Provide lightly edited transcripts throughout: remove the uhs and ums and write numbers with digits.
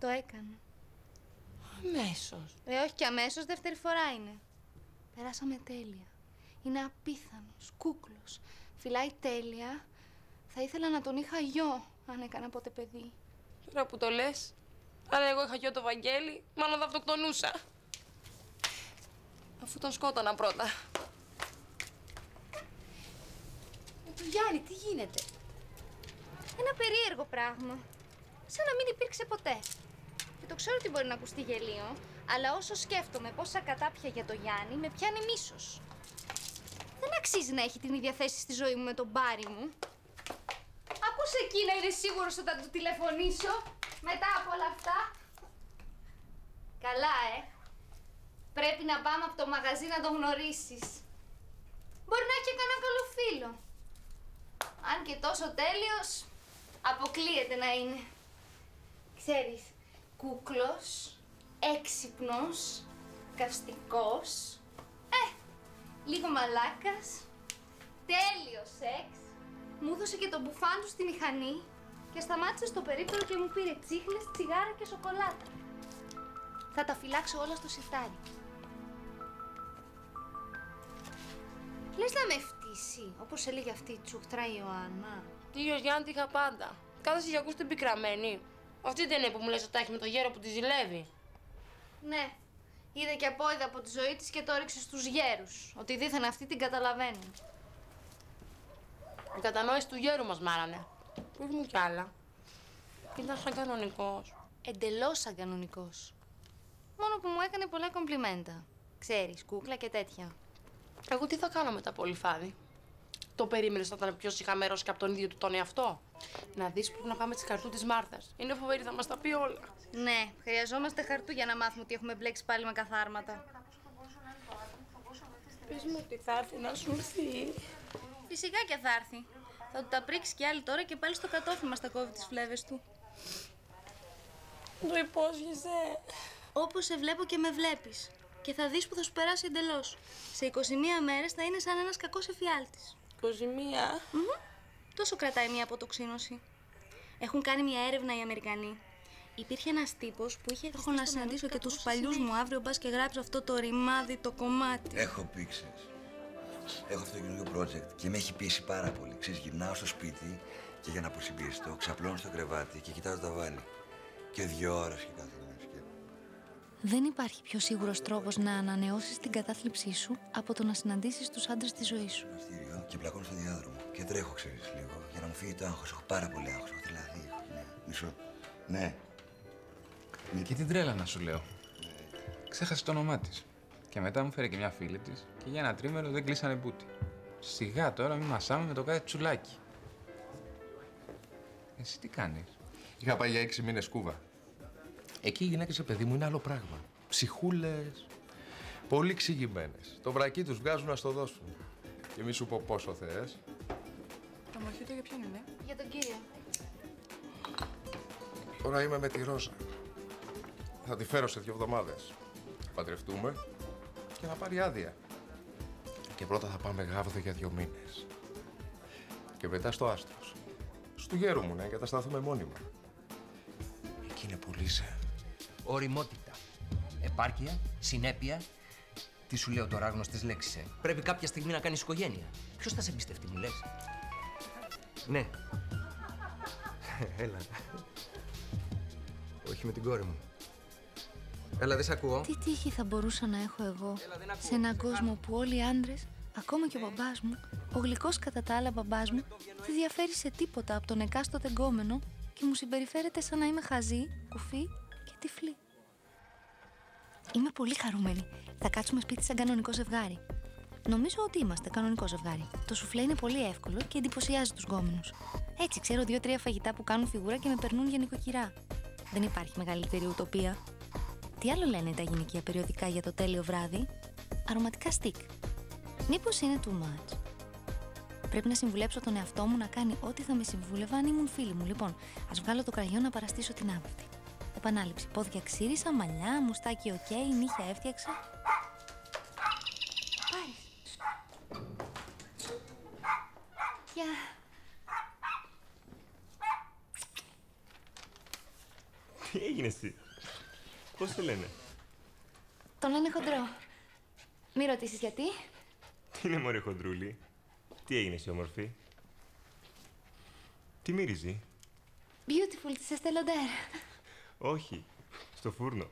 Το έκανε. Αμέσως. Όχι και αμέσως, δεύτερη φορά είναι. Περάσαμε τέλεια. Είναι απίθανος, κούκλος. Φυλάει τέλεια. Θα ήθελα να τον είχα γιο, αν έκανα ποτέ παιδί. Τώρα που το λες, αν εγώ είχα γιο το Βαγγέλη, μάλλον θα αυτοκτονούσα. Αφού τον σκότωνα πρώτα. Με τον Γιάννη, τι γίνεται? Ένα περίεργο πράγμα. Σαν να μην υπήρξε ποτέ. Και το ξέρω ότι μπορεί να ακουστεί γελίο, αλλά όσο σκέφτομαι πόσα κατάπια για το Γιάννη, με πιάνει μίσος. Δεν αξίζει να έχει την ίδια θέση στη ζωή μου με τον Μπάρι μου. Ακούς εκεί να είναι σίγουρος όταν του τηλεφωνήσω, μετά από όλα αυτά. Καλά, Πρέπει να πάμε από το μαγαζί να τον γνωρίσεις. Μπορεί να έχει και κανένα καλό φίλο. Αν και τόσο τέλειος, αποκλείεται να είναι. Ξέρεις, κούκλος, έξυπνος, καυστικός, λίγο μαλάκας, τέλειο σεξ. Μου έδωσε και το μπουφάν του στη μηχανή και σταμάτησε στο περίπτερο και μου πήρε τσίχλες, τσιγάρα και σοκολάτα. Θα τα φυλάξω όλα στο σιρτάρι. Λες να με φτύσει, όπως έλεγε αυτή η τσούχτρα η Ιωάννα. Τι Γιάννη, είχα πάντα. Κάθεσαι για ακούστε πικραμένη. Αυτή δεν είναι που μου λες ότι τα έχει με το γέρο που τη ζηλεύει. Ναι, είδε και απόϊδα από τη ζωή της και το έριξε στους γέρους. Ότι δίθεν αυτοί την καταλαβαίνουν. Η κατανόηση του γέρου μας μάρανε. Πες μου κι άλλα. Ήταν σαν κανονικός. Εντελώς σαν κανονικός. Μόνο που μου έκανε πολλά κομπλιμέντα. Ξέρεις, κούκλα και τέτοια. Εγώ τι θα κάνω με τα πολυφάδι. Το περίμενες να ήταν πιο σιχαμερός και από τον ίδιο του τον εαυτό. Να δεις πρέπει να πάμε στη Χαρτού της Μάρθας. Είναι φοβερή, θα μας τα πει όλα. Ναι, χρειαζόμαστε Χαρτού για να μάθουμε ότι έχουμε μπλέξει πάλι με καθάρματα. Πες μου ότι θα έρθει να σου έρθει. Φυσικά και θα έρθει. Θα του τα πρίξει κι άλλη τώρα και πάλι στο κατόφλι μας τα κόβει τις φλέβες του. Το υπόσχεσαι. Όπως σε βλέπω και με βλέπεις. Και θα δεις που θα σου περάσει εντελώς. Σε 21 μέρες θα είναι σαν ένας κακός εφιάλτης. 21. Τόσο κρατάει μια αποτοξίνωση. Έχουν κάνει μια έρευνα οι Αμερικανοί. Υπήρχε ένας τύπος που είχε. Έχω να συναντήσω και τους παλιούς μου αύριο, μπας και γράψω αυτό το ρημάδι το κομμάτι. Έχω πήξεις. Έχω αυτό το καινούργιο project και με έχει πείσει πάρα πολύ. Ξέρεις, γυρνάω στο σπίτι και για να αποσυμπιεστώ, ξαπλώνω στο κρεβάτι και κοιτάω το ταβάνι. Και 2 ώρες και κάθομαι. Δεν υπάρχει πιο σίγουρος τρόπος να ανανεώσεις την κατάθλιψή σου από το να συναντήσεις τους άντρες της ζωής σου. Και πλακώνω στο διάδρομο. Και τρέχω, ξέρεις, λίγο, για να μου φύγει το άγχος. Έχω πάρα πολύ άγχος. Έχω τρελαθεί. Ναι. Μισό. Ναι. Και την τρέλα να σου λέω. Ξέχασε το όνομά της. Και μετά μου φέρε και μια φίλη της και για ένα τρίμερο δεν κλείσανε μπούτι. Σιγά τώρα μη μασάμε με το κάθε τσουλάκι. Εσύ τι κάνεις? Είχα πάει για 6 μήνες Κούβα. Εκεί οι γυναίκες, σε παιδί μου, είναι άλλο πράγμα. Ψυχούλες, πολύ εξηγημένες. Το βρακί τους βγάζουν να στο δώσουν. Και μη σου πω πόσο θες. Το μοχίτο για ποιον είναι? Για τον κύριο. Τώρα είμαι με τη Ρόζα. Θα τη φέρω σε 2 εβδομάδες. Θα παντρευτούμε και θα πάρει άδεια. Και πρώτα θα πάμε Γάβδο για 2 μήνες. Και μετά στο Άστρος. Στου γέρου μου, να εγκατασταθούμε μόνιμα. Εκεί είναι που λύσε. Ωριμότητα. Επάρκεια. Συνέπεια. Τι σου λέω τώρα, άγνωστες λέξεις, Πρέπει κάποια στιγμή να κάνεις οικογένεια. Ποιος θα σε εμπιστευτεί, μου λες? Ναι. Έλα. Όχι με την κόρη μου. Έλα, δεν σ' ακούω. Τι τύχη θα μπορούσα να έχω εγώ σε έναν κόσμο που όλοι οι άντρες, ακόμα και ο μπαμπάς μου, ο γλυκός κατά τα άλλα μπαμπάς μου, δεν διαφέρει σε τίποτα από τον εκάστοτε γκόμενο και μου συμπεριφέρεται σαν να είμαι χαζή, κουφή και τυφλή. Είμαι πολύ χαρούμενη. Θα κάτσουμε σπίτι σαν κανονικό ζευγάρι. Νομίζω ότι είμαστε κανονικό ζευγάρι. Το σουφλέ είναι πολύ εύκολο και εντυπωσιάζει τους γκόμενους. Έτσι ξέρω 2-3 φαγητά που κάνουν φιγούρα και με περνούν για νοικοκυρά. Δεν υπάρχει μεγαλύτερη ουτοπία. Τι άλλο λένε τα γυναικεία περιοδικά για το τέλειο βράδυ? Αρωματικά στικ. Μήπως είναι too much? Πρέπει να συμβουλέψω τον εαυτό μου να κάνει ό,τι θα με συμβούλευα αν ήμουν φίλη μου. Λοιπόν, ας βγάλω το κραγιό να παραστήσω την άβρητη. Επανάληψη. Πόδια ξύρισα, μαλλιά, μουστάκι οκ, νύχια έφτιαξα. Πάρε. Γεια. Τι έγινε εσύ? Πώς το λένε? Τον λένε χοντρό. Μη ρωτήσεις γιατί. Τι είναι μωρέ χοντρούλη? Τι έγινε εσύ όμορφη? Τι μύριζει? Beautiful της Estée Lauder. Όχι, στο φούρνο.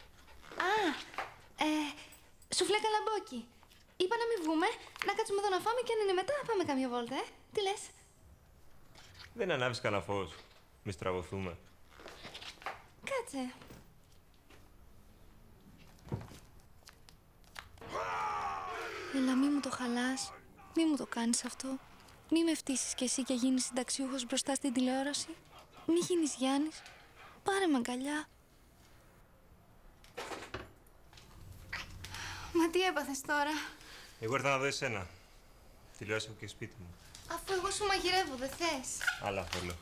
Σουφλέ καλαμπόκι. Είπα να μην βγούμε, να κάτσουμε εδώ να φάμε και αν είναι μετά να πάμε καμιά βόλτα, Τι λες? Δεν ανάβεις κανένα φως. Μη στραβωθούμε. Κάτσε. Έλα, μη μου το χαλάς. Μη μου το κάνεις αυτό. Μη με φτύσεις κι εσύ και γίνεις συνταξιούχος μπροστά στην τηλεόραση. Μη γίνεις Γιάννης. Πάρε με αγκαλιά. Μα τι έπαθες τώρα? Εγώ ήρθα να δω εσένα. Τηλεόραση έχω και σπίτι μου. Αφού εγώ σου μαγειρεύω, δεν θες? Άλλα θέλω.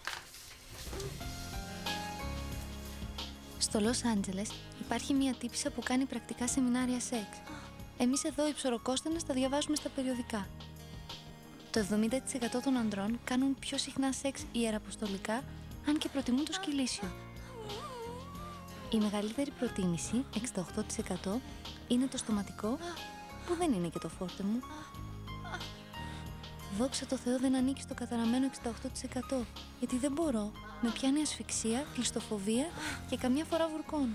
Στο Λος Άντζελες υπάρχει μια τύπισσα που κάνει πρακτικά σεμινάρια σεξ. Εμείς εδώ οι ψωροκόστενες τα διαβάζουμε στα περιοδικά. Το 70% των ανδρών κάνουν πιο συχνά σεξ ιεραποστολικά, αν και προτιμούν το σκυλίσιο. Η μεγαλύτερη προτίμηση, 68%, είναι το στοματικό, που δεν είναι και το φόρτε μου. Δόξα τω Θεώ δεν ανήκει στο καταραμένο 68%, γιατί δεν μπορώ. Με πιάνει ασφυξία, κλειστοφοβία και καμιά φορά βουρκώνω.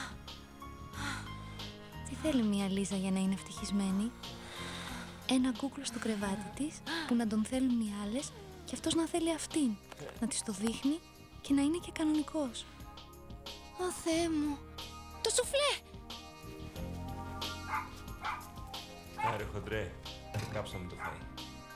Τι θέλει μια Λίζα για να είναι ευτυχισμένη? Ένα κούκλο στο κρεβάτι της που να τον θέλουν οι άλλες και αυτός να θέλει αυτήν, να της το δείχνει και να είναι και κανονικός. Ω Θεέ μου, το σουφλέ! Άρε χοντρέ, κάψαμε το φαΐ.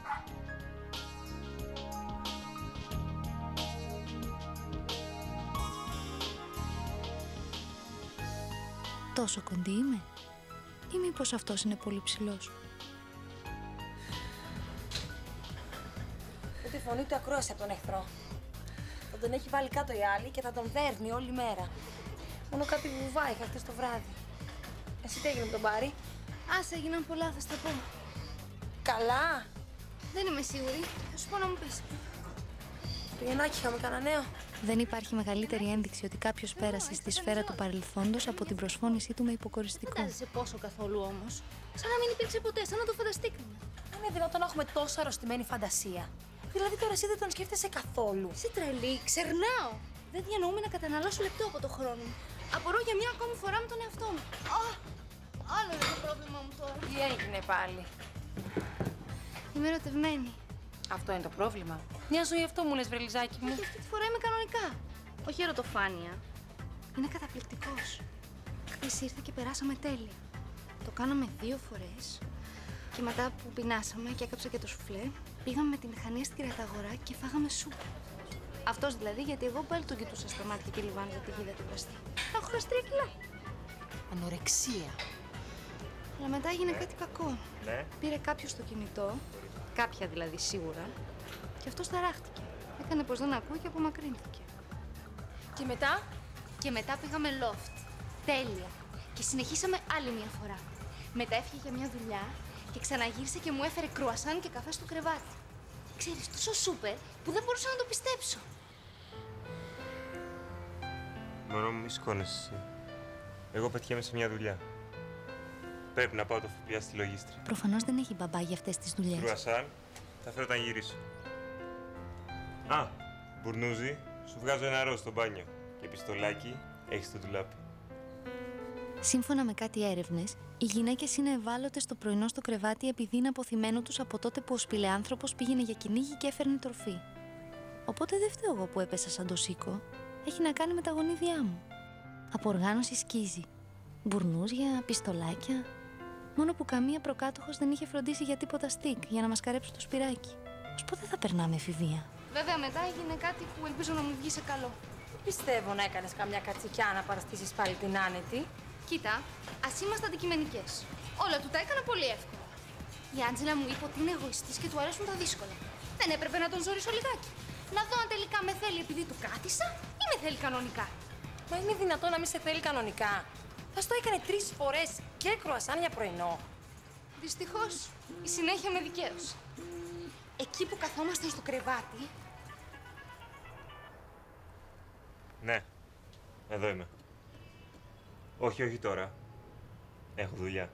Τόσο κοντή είμαι? Ή μήπως αυτός είναι πολύ ψηλός? Ούτε φωνή ούτε ακρόαση από τον εχθρό. Θα τον έχει βάλει κάτω η άλλη και θα τον δέρνει όλη μέρα. Μόνο κάτι βουβά είχα χτες το βράδυ. Εσύ τι έγινε με τον Πάρη? Άσε, έγιναν πολλά, θα στα πω. Καλά. Δεν είμαι σίγουρη. Θα σου πω να μου πεις. Το Γεννάκι είχαμε κανένα νέο. Δεν υπάρχει μεγαλύτερη ένδειξη ότι κάποιος πέρασε στη σφαίρα του παρελθόντος από την προσφώνησή του με υποκοριστικό. Δεν τάζεσαι πόσο καθόλου όμως. Σαν να μην υπήρξε ποτέ, σαν να το φανταστήκαμε. Είναι δυνατόν να έχουμε τόσο αρρωστημένη φαντασία? Δηλαδή τώρα εσύ δεν τον σκέφτεσαι καθόλου. Είσαι τρελή, ξερνάω. Δεν διανοούμε να καταναλώσω λεπτό από το χρόνο μου. Απορώ για μια ακόμη φορά με τον εαυτό μου. Άλλο είναι το πρόβλημα μου τώρα. Τι έγινε πάλι? Είμαι ερωτευμένη. Αυτό είναι το πρόβλημα. Μια ζωή αυτό μου λες, βρελιζάκι μου. Και αυτή τη φορά είμαι κανονικά. Όχι ερωτοφάνεια. Είναι καταπληκτικός. Χθες ήρθε και περάσαμε τέλεια. Το κάναμε 2 φορές. Και μετά που πεινάσαμε και έκαψα και το σουφλέ, πήγαμε με τη μηχανία στην κρεαταγορά και φάγαμε σούπα. Αυτός δηλαδή, γιατί εγώ πάλι τον κοιτούσα στα μάτια και λιβάνιζα τη γίδα του βραστή. Θα έχω χάσει 3 κιλά. Ανορεξία. Αλλά μετά έγινε κάτι κακό. Ναι. Πήρε κάποιος το κινητό, κάποια δηλαδή σίγουρα, και αυτός ταράχτηκε. Έκανε πως δεν ακούει και απομακρύνθηκε. Και μετά? Και μετά πήγαμε loft. Τέλεια. Και συνεχίσαμε άλλη μια φορά. Μετά έφυγε για μια δουλειά και ξαναγύρισε και μου έφερε κρουασάν και καφέ στο κρεβάτι. Ξέρεις, τόσο σούπερ που δεν μπορούσα να το πιστέψω. Μωρό μου, μη σκόνεσαι εσύ. Εγώ πετιέμαι σε μια δουλειά. Πρέπει να πάω το ΦΠΑ στη λογίστρια. Προφανώς δεν έχει μπαμπά για αυτές τις δουλειές. Κρουασάν, θα φέρω όταν γυρίσω. Α, μπουρνούζι, σου βγάζω ένα ροζ στο μπάνιο. Και πιστολάκι έχεις στο ντουλάπι. Σύμφωνα με κάτι έρευνες, οι γυναίκες είναι ευάλωτες το πρωινό στο κρεβάτι επειδή είναι αποθυμένο τους από τότε που ο σπηλεάνθρωπος πήγαινε για κυνήγι και έφερνε τροφή. Οπότε δεν φταίω εγώ που έπεσα σαν το σίκο. Έχει να κάνει με τα γονίδια μου. Από οργάνωση σκίζει. Μπουρνούζια, πιστολάκια. Μόνο που καμία προκάτοχος δεν είχε φροντίσει για τίποτα στικ για να μας καρέψει το σπυράκι. Ως πότε θα περνάμε εφηβεία? Βέβαια μετά έγινε κάτι που ελπίζω να μου βγει σε καλό. Πιστεύω να έκανες καμιά κατσικιά να παραστήσεις πάλι την άνετη. Κοίτα, ας είμαστε αντικειμενικές. Όλα του τα έκανα πολύ εύκολα. Η Άντζελα μου είπε ότι είναι εγωιστής και του αρέσουν τα δύσκολα. Δεν έπρεπε να τον ζωρίσω λιγάκι. Να δω αν τελικά με θέλει επειδή του κράτησα ή με θέλει κανονικά. Μα είναι δυνατόν να μην σε θέλει κανονικά? Θα στο έκανε 3 φορές και κρουασάν για πρωινό. Δυστυχώς, η συνέχεια με δικαίωσε. Εκεί που καθόμασταν στο κρεβάτι. Ναι. Εδώ είμαι. Όχι τώρα. Έχω δουλειά.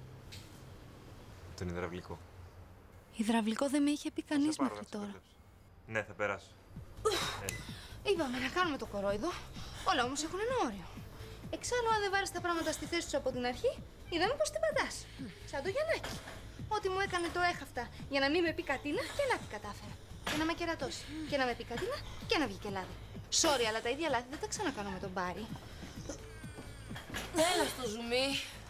Τον υδραυλικό. Υδραυλικό δεν με είχε πει κανείς μέχρι τώρα. Ναι, θα περάσω. Είπαμε να κάνουμε το κορόιδο. Όλα όμως έχουν ένα όριο. Εξάλλου, αν δεν βάλεις τα πράγματα στη θέση τους από την αρχή, είδαμε πως την πατάς. Σαν το Γιαννάκι. Ό,τι μου έκανε το έχαφτα για να μην με πει Κατίνα και να την κατάφερα. Και να με κερατώσει. Και να με πει Κατίνα και να βγει και λάδι. Sorry, αλλά τα ίδια λάθη δεν τα ξανακάνω με τον Μπάρι. Έλα στο ζουμί.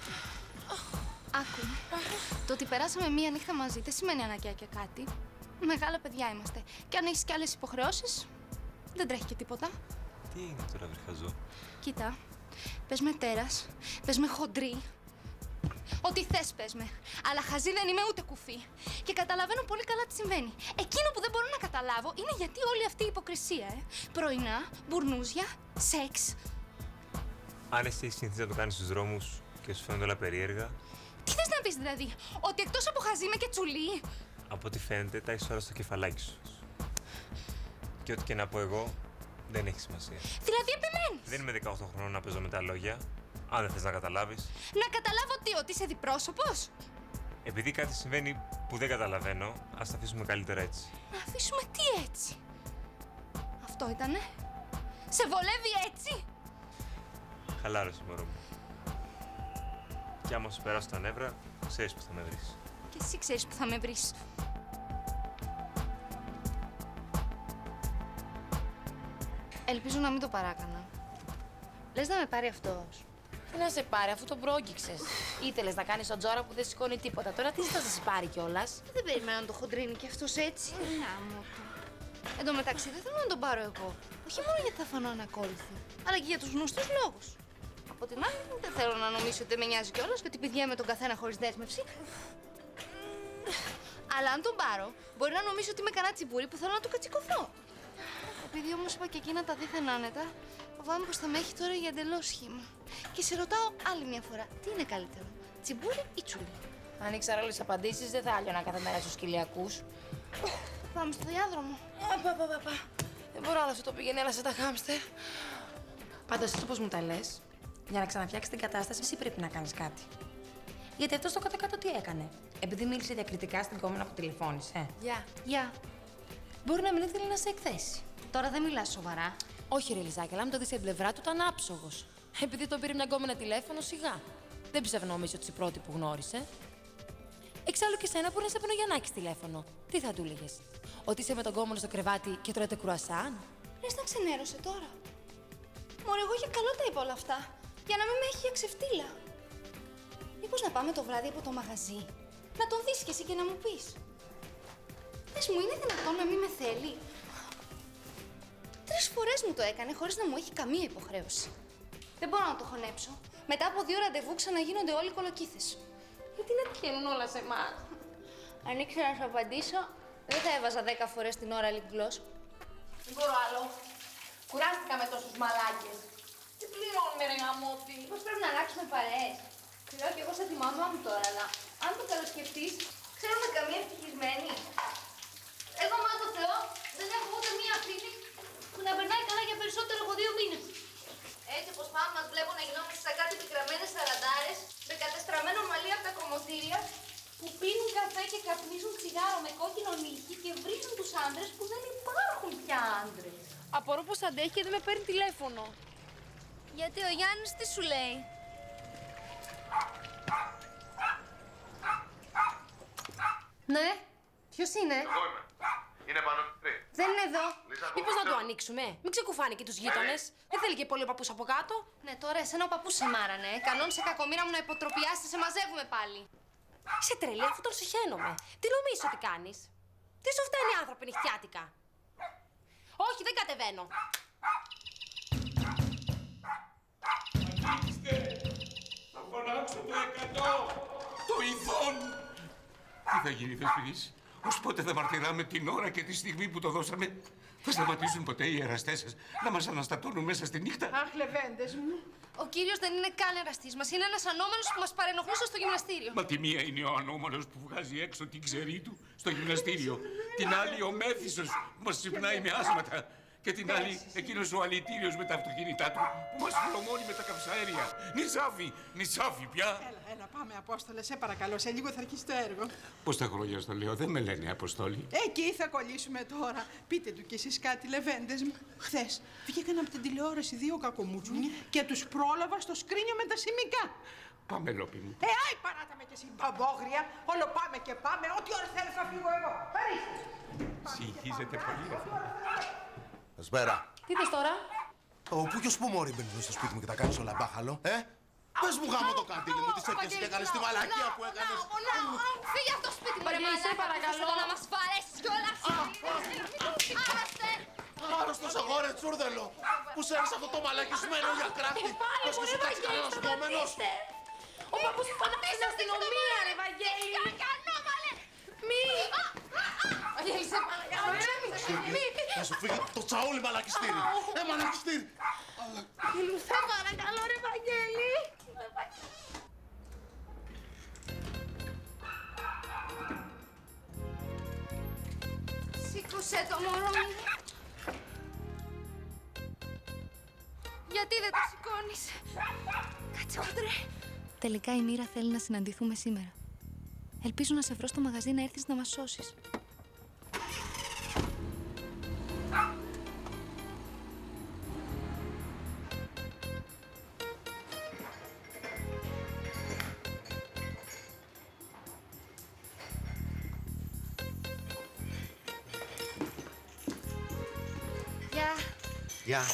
Άκου. Το ότι περάσαμε μία νύχτα μαζί δεν σημαίνει αναγκαία και κάτι. Μεγάλα παιδιά είμαστε. Και αν έχεις κι άλλες υποχρεώσεις, δεν τρέχει και τίποτα. Τι είναι τώρα, βρυχαζό? Κοίτα, πες με τέρας, πες με χοντρή. Ό,τι θες πες με. Αλλά χαζή δεν είμαι ούτε κουφή. Και καταλαβαίνω πολύ καλά τι συμβαίνει. Εκείνο που δεν μπορώ να καταλάβω είναι γιατί όλη αυτή η υποκρισία, Πρωινά, μπουρνούζια, σεξ. Αν εσύ έχεις συνηθίσει να το κάνεις στους δρόμους και σου φαίνονται όλα περίεργα. Τι θες να πεις δηλαδή, ότι εκτός από χαζή είμαι και τσουλή? Από ό,τι φαίνεται, τα έχεις όλα στο κεφαλάκι σου. Και ό,τι και να πω εγώ, δεν έχει σημασία. Δηλαδή επιμένεις. Δεν είμαι 18 χρονών να παίζω με τα λόγια. Αν δεν θες να καταλάβεις. Να καταλάβω τι, ότι είσαι διπρόσωπος? Επειδή κάτι συμβαίνει που δεν καταλαβαίνω, ας τα αφήσουμε καλύτερα έτσι. Να αφήσουμε τι έτσι? Αυτό ήτανε? Σε βολεύει έτσι? Χαλάρωσε, μωρό μου. Κι άμα σου περάσω τα νεύρα, ξέρεις που θα με βρεις. Και εσύ ξέρεις που θα με βρεις. Ελπίζω να μην το παράκανα. Λες να με πάρει αυτός? Τι να σε πάρει, αφού τον πρόγγιξες. Ήθελες να κάνεις τον τζόρα που δεν σηκώνει τίποτα. Τώρα τι θα σε πάρει κιόλας? Δεν περίμενα να το χοντρίνει κι αυτός έτσι. Να μου το. Εν τω μεταξύ δεν θέλω να τον πάρω εγώ. Όχι μόνο γιατί θα φανώ ανακόλουθη, αλλά και για τους γνωστούς λόγους. Από την άλλη, δεν θέλω να νομίσει ότι δεν με νοιάζει κιόλας και ότι πηδιέμαι τον καθένα χωρίς δέσμευση. Αλλά αν τον πάρω, μπορεί να νομίσει ότι είμαι κανένα τσιμπούρι που θέλω να του κατσικωθώ. Επειδή όμως είπα και εκείνα τα δίθεν άνετα, φοβάμαι πως θα με έχει τώρα για εντελώς σχήμα. Και σε ρωτάω άλλη μια φορά, τι είναι καλύτερο, τσιμπούρι ή τσουλί? Αν ήξερα όλες τις απαντήσεις, δεν θα άλιωνα κάθε μέρα στους κοιλιακούς. Πάμε στο διάδρομο. Δεν μπορώ άλλο αυτό το πηγαίνει, έλα σε τα χάμστερ. Πάντως, έτσι όπως μου τα λες, για να ξαναφτιάξεις την κατάσταση, εσύ πρέπει να κάνεις κάτι. Γιατί αυτό στο κάτω-κάτω τι έκανε? Επειδή μίλησε διακριτικά στην κόμενα που τηλεφώνησε. Γεια. Μπορεί να μην ήθελε να σε εκθέσει. Τώρα δεν μιλάς σοβαρά. Όχι, ρε Λιζάκη, αλλά αν το δεις στην πλευρά του, ήταν άψογος. Επειδή τον πήρε μια γκόμενα τηλέφωνο, σιγά. Δεν πιστεύω να νομίζει ότι είσαι η πρώτη που γνώρισε. Εξάλλου και σένα μπορεί να σε παίρνει ο Γιαννάκης τηλέφωνο. Τι θα του έλεγες? Ότι είσαι με τον γκόμενο στο κρεβάτι και τρώτε κρουασάν? Λες να ξενέρωσε τώρα. Μωρέ, εγώ για καλό τα είπα όλα αυτά. Για να μην με έχει για ξεφτύλα. Μήπως να πάμε το βράδυ από το μαγαζί, να τον δεις κι εσύ και να μου πεις. Πες μου, είναι δυνατόν να μην με θέλει? 3 φορές μου το έκανε χωρίς να μου έχει καμία υποχρέωση. Δεν μπορώ να το χωνέψω. Μετά από 2 ραντεβού ξαναγίνονται όλοι κολοκύθες. Γιατί να τυχαίνουν όλα σε εμάς? Αν ήξερα να σου απαντήσω, δεν θα έβαζα 10 φορές την ώρα lip gloss. Δεν μπορώ άλλο. Κουράστηκα με τόσους μαλάκες. Τι πληρώνουμε, ρε γαμώτη? Πώς πρέπει να αλλάξουμε παρέες? Λέω κι εγώ σαν τη μαμά μου τώρα, αλλά αν το καλοσκεφτείς, ξέρουμε καμία ευτυχισμένη. Εγώ, μα το Θεό, δεν έχω ούτε μία φίλη που να περνάει καλά για περισσότερο από 2 μήνες. Έτσι όπως πάμε μας βλέπω να γινόμαστε σαν κάτι πικραμένες σαραντάρες με κατεστραμμένο μαλλί από τα κομμωτήρια που πίνουν καφέ και καπνίζουν τσιγάρο με κόκκινο νύχι και βρίζουν τους άντρες που δεν υπάρχουν πια άντρες. Απορώ πως αντέχει και δεν με παίρνει τηλέφωνο. Γιατί ο Γιάννης τι σου λέει? Ναι, ποιος είναι? Εγώ είμαι. Είναι πάνω. Δεν είναι εδώ. Μήπως να το ανοίξουμε? Μην ξεκουφάνει και τους γείτονες. Δεν θέλει και πολύ ο παππούς από κάτω. Ναι, τώρα εσένα ο παππούς σε μάρανε. Κανόνισε κακομοίρα μου να υποτροπιάσεις, σε μαζεύουμε πάλι. Είσαι τρελή, αφού τον συχαίνομαι. Τι νομίζεις ότι κάνεις? Τι σου φταίνει οι άνθρωποι νυχτιάτικα? Όχι, δεν κατεβαίνω. Θα φωνάξω το 100! Το ειδών! Τι θα γίνει, Θεσποιής? Ως πότε θα μαρτυράμε την ώρα και τη στιγμή που το δώσαμε? Θα σταματήσουν ποτέ οι εραστές σας να μας αναστατώνουν μέσα στη νύχτα? Αχ, λεβέντες μου. Ο κύριος δεν είναι καν εραστής μας. Είναι ένας ανώμαλος που μας παρενοχλούσε στο γυμναστήριο. Μα τη μία είναι ο ανώμαλος που βγάζει έξω την ξερή του στο γυμναστήριο. Την άλλη ο μέθησος που μας ξυπνάει με άσματα. Και την άλλη, εκείνος ο αλητήριος με τα αυτοκίνητά του που μας φλωμώνει με τα καυσαέρια. Νησάφι πια. Έλα, πάμε, Απόστολε, σε παρακαλώ. Σε λίγο θα αρχίσει το έργο. Πώς τα χρόνια στο λέω, δεν με λένε Αποστόλη. Εκεί θα κολλήσουμε τώρα. Πείτε του κι εσείς κάτι, λεβέντες μου. Χθες βγήκαν από την τηλεόραση 2 κακομούτσουνοι και τους πρόλαβα στο σκρίνιο με τα σημικά. Πάμε, Λόπη μου. Άι, παράτα με κι εσύ, μπαμπόγρια. Όλο πάμε και πάμε. Ό,τι ώρα θέλεις θα φύγω εγώ. Παρήστε. Συγχύζεται πολύ αυτό. Καλησπέρα. Τι θες τώρα? Ο Πούκιος που μόρι μπαίνει στο σπίτι μου και τα κάνεις όλα μπάχαλο, Πες μου γάμο το καντήλι μου, τι σε πιάσε και έκανες τη μαλακία που έκανες. Φύγε από το σπίτι μου, Βαγγέλη, σε παρακαλώ. να μας βαρέσεις κιόλας. Άραστε. Άρρωστος αγόρε τσούρδελο, που σέρνεις αυτό το μαλακισμένο για κράτη. Πες και σου κάτσει κανένας κόμενος. Ο παππούς μου πάντα στην αστυνομία, ρε Βαγγέλη. Μη! Βαγγέλη, σε παρακαλώ. Θα σου φύγει το τσαούλι μαλακιστήρι. Μαλακιστήρι. Σε παρακαλώ, ρε Βαγγέλη. Σήκωσε το μωρό μου. Γιατί δεν το σηκώνεις? Κάτσε χοντρέ. Τελικά η μοίρα θέλει να συναντηθούμε σήμερα. Ελπίζω να σε βρω στο μαγαζί να έρθεις να μας σώσεις. Γεια. Γεια.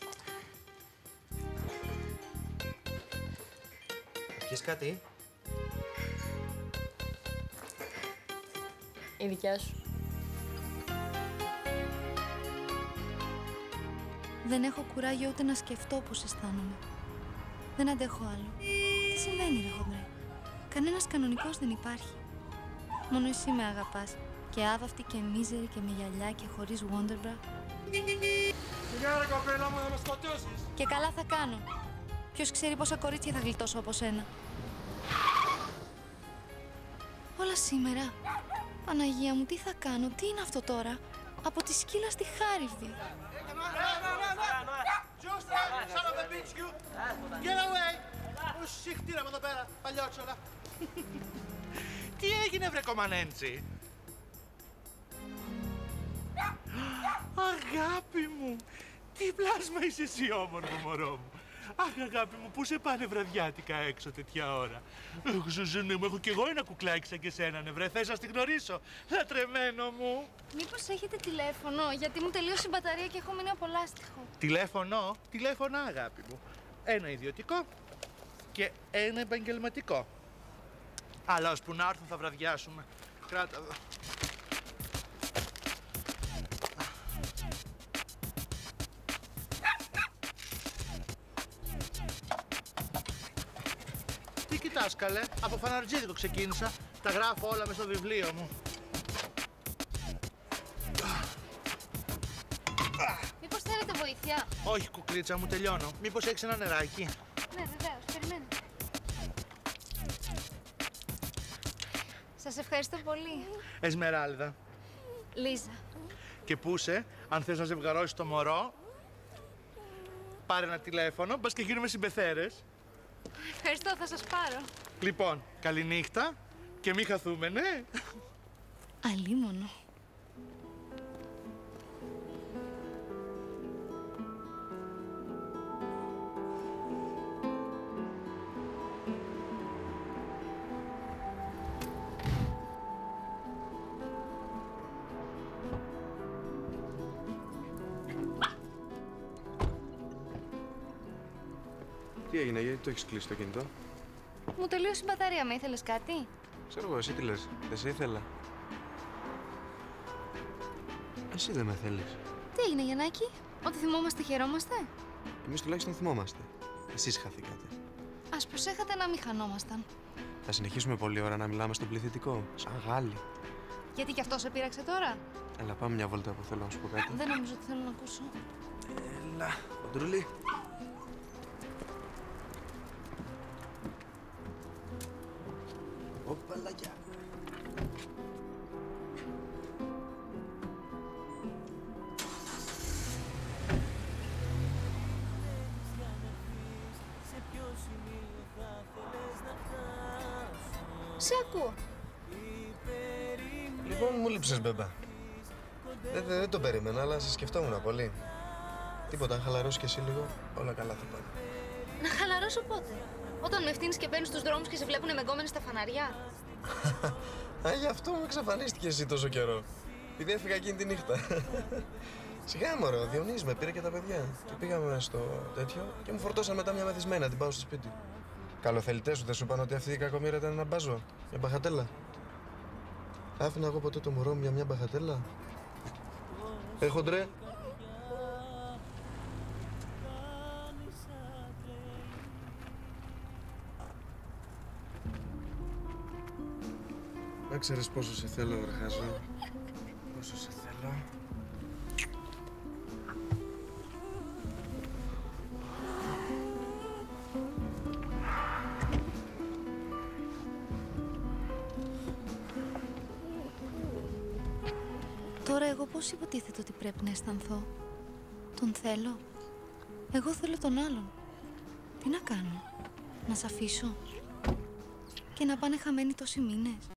Πιες κάτι? Η δικιά σου. Δεν έχω κουράγιο ούτε να σκεφτώ πώς αισθάνομαι. Δεν αντέχω άλλο. Τι συμβαίνει, ρε χοντρέ? Κανένας κανονικός δεν υπάρχει. Μόνο εσύ με αγαπάς. Και άβαυτη και μίζερη και με γυαλιά και χωρίς Wonderbra. Σιγά ρε κοπέλα μου, να με σκοτώσεις. Και καλά θα κάνω. Ποιος ξέρει πόσα κορίτσια θα γλιτώσω από σένα. Όλα σήμερα. Παναγία μου, τι θα κάνω, τι είναι αυτό τώρα? Από τη σκύλα στη Χάριβδη. Συχτήραμε εδώ πέρα, παλιότσολα. Τι έγινε βρε κομμανέντσι? Αγάπη μου, τι πλάσμα είσαι εσύ όμορφο μωρό μου. Αχ, αγάπη μου, πού σε πάνε βραδιάτικα έξω τέτοια ώρα? Ζουζούνι μου, έχω κι εγώ ένα κουκλάκι σαν και σένα, βρε. Θες να στη γνωρίσω, λατρεμένο μου. Μήπως έχετε τηλέφωνο, γιατί μου τελείωσε η μπαταρία και έχω μείνει από λάστιχο. Τηλέφωνο, αγάπη μου. Ένα ιδιωτικό και ένα επαγγελματικό. Αλλά ώσπου να έρθουν θα βραδιάσουμε. Κράτα εδώ. Τι κοιτάς, καλέ? Από φαναρτζίδικο ξεκίνησα. Τα γράφω όλα μες στο βιβλίο μου. Μήπως θέλετε βοήθεια? Όχι, κουκλίτσα μου, τελειώνω. Μήπως έχεις ένα νεράκι? Ναι, βεβαίως, περιμένω. Σας ευχαριστώ πολύ. Εσμεράλδα. Λίζα. Και πού είσαι, αν θες να ζευγαρώσεις το μωρό, πάρε ένα τηλέφωνο, μπας και γίνουμε συμπεθέρες. Ευχαριστώ, θα σας πάρω. Λοιπόν, καληνύχτα και μη χαθούμε, ναι. Αλίμονο. Τι έγινε, γιατί το έχεις κλείσει το κινητό? Μου τελείωσε η μπαταρία, με ήθελες κάτι? Ξέρω εγώ, εσύ τι λες, δεν σε ήθελα. Εσύ δεν με θέλεις. Τι έγινε, Γιαννάκη? Ότι θυμόμαστε, χαιρόμαστε? Εμείς τουλάχιστον θυμόμαστε. Εσείς χαθήκατε. Ας προσέχατε να μην χανόμασταν. Θα συνεχίσουμε πολλή ώρα να μιλάμε στον πληθυντικό, σαν Γάλλοι. Γιατί κι αυτό σε πείραξε τώρα? Έλα, πάμε μια βόλτα που θέλω να σου πω κάτι. Δεν νομίζω ότι θέλω να ακούσω. Έλα, κοντρούλη. Οπαλάκια. Σε ακούω. Λοιπόν, μου λείψες, μπέμπα. Δεν το περίμενα, αλλά σε σκεφτόμουν πολύ. Τίποτα, αν χαλαρώσει κι εσύ λίγο, όλα καλά θα πάνε. Να χαλαρώσω πότε? Όταν με φτύνεις και μπαίνεις στους δρόμους και σε βλέπουνε με γκόμενες στα φαναριά. Α, γι' αυτό μου εξαφανίστηκε εσύ τόσο καιρό. Επειδή έφυγα εκείνη τη νύχτα. Σιγά μωρέ, ο Διονύσης με πήρε και τα παιδιά. Και πήγαμε στο τέτοιο και μου φορτώσαν μετά μια μεθυσμένη να την πάω στο σπίτι. Καλοθελητές σου δεν σου είπαν ότι αυτή η κακομοίρα ήταν ένα μπάζο, μια μπαχατέλα? Άφηνα εγώ ποτέ το μωρό μου για μια μπαχατέλα? Χοντρέ. Να ξέρεις πόσο σε θέλω, Βραχάζο. Πόσο σε θέλω. Τώρα εγώ πώς υποτίθεται ότι πρέπει να αισθανθώ? Τον θέλω? Εγώ θέλω τον άλλον. Τι να κάνω? Να σ' αφήσω? Και να πάνε χαμένοι τόσοι μήνες?